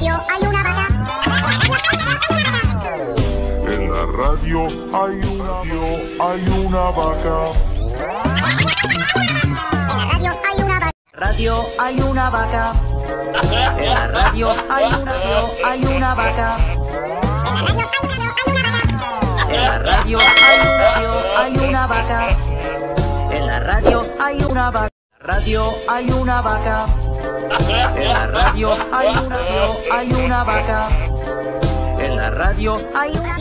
radio hay una vaca. En la radio hay una vaca. Radio hay una vaca. En la radio hay una vaca. En la radio hay una vaca. En la radio hay una vaca. Radio hay una vaca. En la radio hay una vaca. En la radio hay una